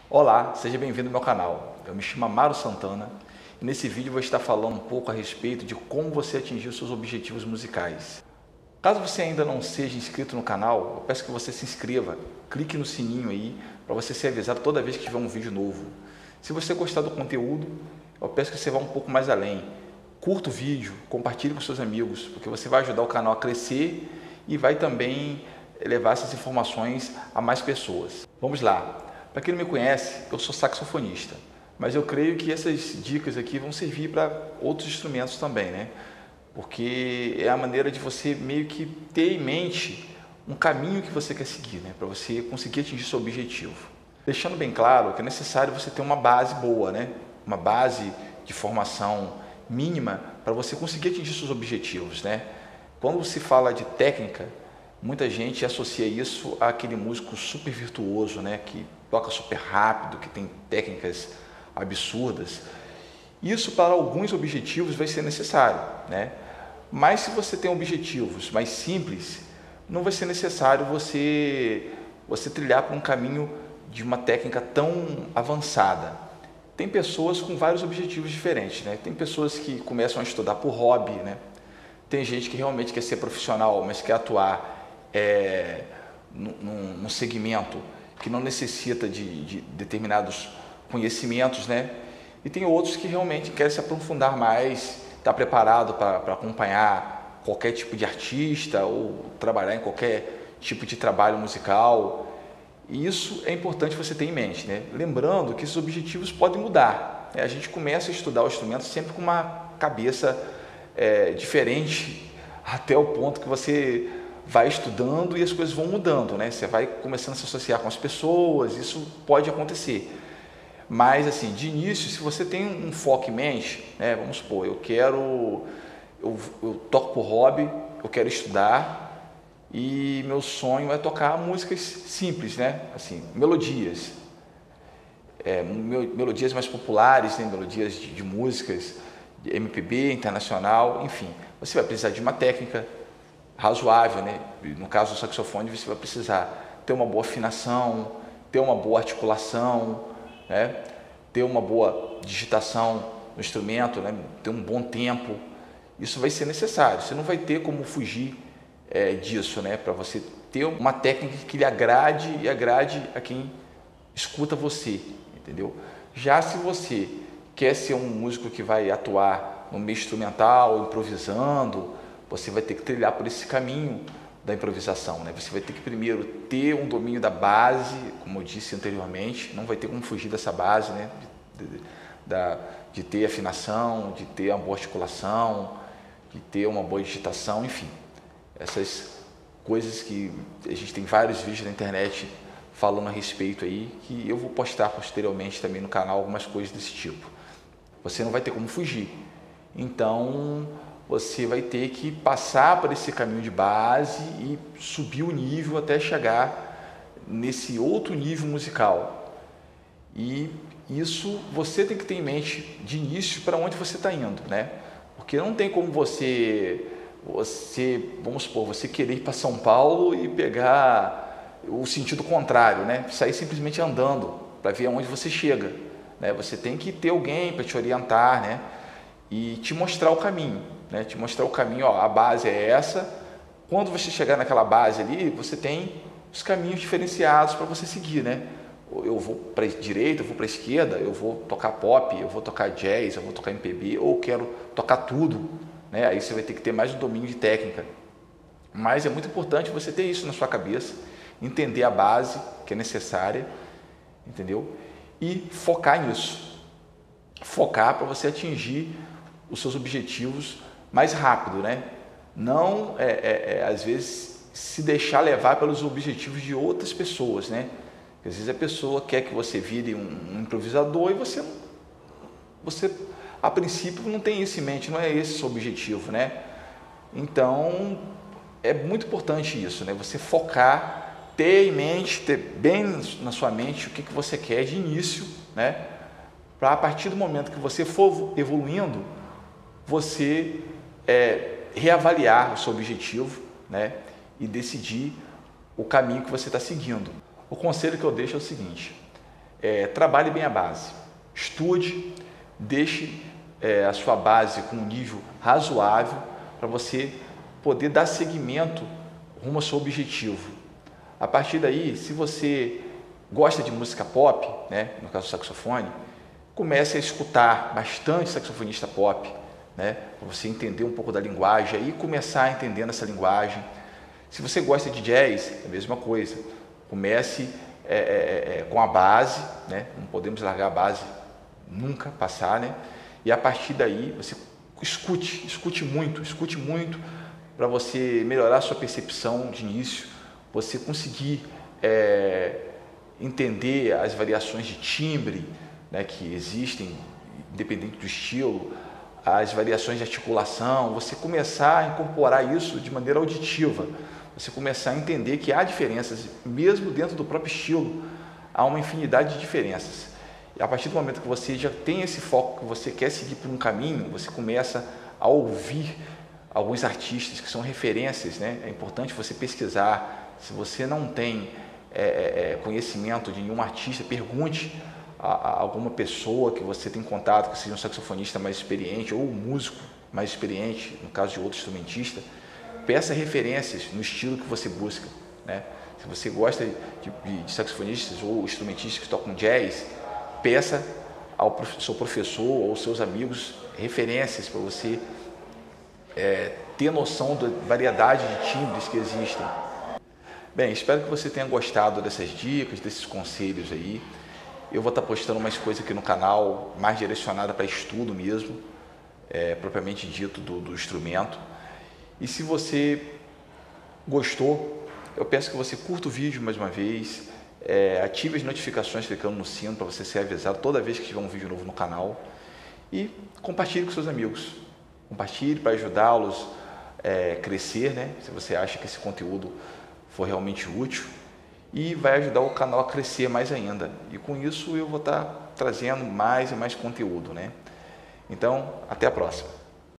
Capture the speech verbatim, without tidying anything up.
Olá, seja bem-vindo ao meu canal. Eu me chamo Amaro Santana e nesse vídeo eu vou estar falando um pouco a respeito de como você atingir os seus objetivos musicais. Caso você ainda não seja inscrito no canal, eu peço que você se inscreva, clique no sininho aí para você ser avisado toda vez que tiver um vídeo novo. Se você gostar do conteúdo, eu peço que você vá um pouco mais além. Curta o vídeo, compartilhe com seus amigos, porque você vai ajudar o canal a crescer e vai também levar essas informações a mais pessoas. Vamos lá. Para quem não me conhece, eu sou saxofonista, mas eu creio que essas dicas aqui vão servir para outros instrumentos também, né? Porque é a maneira de você meio que ter em mente um caminho que você quer seguir, né? Para você conseguir atingir seu objetivo. Deixando bem claro que é necessário você ter uma base boa, né? Uma base de formação mínima para você conseguir atingir seus objetivos, né? Quando se fala de técnica, muita gente associa isso àquele músico super virtuoso, né? Que toca super rápido, que tem técnicas absurdas. Isso para alguns objetivos vai ser necessário, né? Mas se você tem objetivos mais simples, não vai ser necessário você, você trilhar por um caminho de uma técnica tão avançada. Tem pessoas com vários objetivos diferentes, né? Tem pessoas que começam a estudar por hobby, né? Tem gente que realmente quer ser profissional, mas quer atuar é, num, num segmento que não necessita de, de determinados conhecimentos, né? E tem outros que realmente querem se aprofundar mais, estar preparado para acompanhar qualquer tipo de artista ou trabalhar em qualquer tipo de trabalho musical. E isso é importante você ter em mente, né? Lembrando que esses objetivos podem mudar, né? A gente começa a estudar o instrumento sempre com uma cabeça é, diferente, até o ponto que você vai estudando e as coisas vão mudando, né? Você vai começando a se associar com as pessoas, isso pode acontecer. Mas, assim, de início, se você tem um foco em mente, né? Vamos supor, eu quero, eu, eu toco por hobby, eu quero estudar, e meu sonho é tocar músicas simples, né? Assim, melodias, é, melodias mais populares, né? Melodias de, de músicas, de M P B, internacional, enfim. Você vai precisar de uma técnica razoável, né? No caso do saxofone, você vai precisar ter uma boa afinação, ter uma boa articulação, né? Ter uma boa digitação no instrumento, né? Ter um bom tempo. Isso vai ser necessário. Você não vai ter como fugir É, disso, né? Para você ter uma técnica que lhe agrade e agrade a quem escuta você, entendeu? Já se você quer ser um músico que vai atuar no meio instrumental, improvisando, você vai ter que trilhar por esse caminho da improvisação, né? Você vai ter que primeiro ter um domínio da base, como eu disse anteriormente, não vai ter como fugir dessa base, né? De, de, da, de ter afinação, de ter uma boa articulação, de ter uma boa digitação, enfim. Essas coisas que a gente tem vários vídeos na internet falando a respeito aí, que eu vou postar posteriormente também no canal algumas coisas desse tipo. Você não vai ter como fugir. Então, você vai ter que passar por esse caminho de base e subir o nível até chegar nesse outro nível musical. E isso você tem que ter em mente de início para onde você está indo, né? Porque não tem como você... você, vamos supor, você querer ir para São Paulo e pegar o sentido contrário, né? Sair simplesmente andando para ver aonde você chega, né? Você tem que ter alguém para te orientar, né? E te mostrar o caminho, né? Te mostrar o caminho, ó, a base é essa. Quando você chegar naquela base ali, você tem os caminhos diferenciados para você seguir, né? Eu vou para a direita, eu vou para a esquerda, eu vou tocar pop, eu vou tocar jazz, eu vou tocar M P B, ou quero tocar tudo. Né? Aí você vai ter que ter mais um domínio de técnica. Mas é muito importante você ter isso na sua cabeça, entender a base que é necessária, entendeu? E focar nisso. Focar para você atingir os seus objetivos mais rápido, né? Não, é, é, é, às vezes, se deixar levar pelos objetivos de outras pessoas, né? Às vezes a pessoa quer que você vire um, um improvisador e você, você a princípio não tem isso em mente, não é esse o seu objetivo, né? Então, é muito importante isso, né? Você focar, ter em mente, ter bem na sua mente o que, que você quer de início, né? Para a partir do momento que você for evoluindo, você é, reavaliar o seu objetivo, né? E decidir o caminho que você está seguindo. O conselho que eu deixo é o seguinte: é, trabalhe bem a base, estude, deixe é, a sua base com um nível razoável para você poder dar seguimento rumo ao seu objetivo. A partir daí, se você gosta de música pop, né, no caso do saxofone, comece a escutar bastante saxofonista pop, né, para você entender um pouco da linguagem e começar entendendo essa linguagem. Se você gosta de jazz, é a mesma coisa. Comece é, é, é, com a base, né, não podemos largar a base nunca, passar, né, e a partir daí você escute, escute muito, escute muito para você melhorar a sua percepção de início, você conseguir é, entender as variações de timbre, né, que existem, independente do estilo, as variações de articulação, você começar a incorporar isso de maneira auditiva, você começar a entender que há diferenças, mesmo dentro do próprio estilo, há uma infinidade de diferenças. E a partir do momento que você já tem esse foco, que você quer seguir por um caminho, você começa a ouvir alguns artistas que são referências, né? É importante você pesquisar. Se você não tem é, é, conhecimento de nenhum artista, pergunte a, a alguma pessoa que você tem contato, que seja um saxofonista mais experiente ou um músico mais experiente, no caso de outro instrumentista. Peça referências no estilo que você busca, né? Se você gosta de, de saxofonistas ou instrumentistas que tocam jazz, peça ao prof, seu professor ou seus amigos referências para você é, ter noção da variedade de timbres que existem. Bem, espero que você tenha gostado dessas dicas, desses conselhos aí. Eu vou estar postando mais coisas aqui no canal, mais direcionada para estudo mesmo, é, propriamente dito do, do instrumento. E se você gostou, eu peço que você curta o vídeo mais uma vez, é, ative as notificações clicando no sino para você ser avisado toda vez que tiver um vídeo novo no canal e compartilhe com seus amigos. Compartilhe para ajudá-los a é, crescer, né? Se você acha que esse conteúdo for realmente útil, e vai ajudar o canal a crescer mais ainda. E com isso eu vou estar trazendo mais e mais conteúdo, né? Então, até a próxima.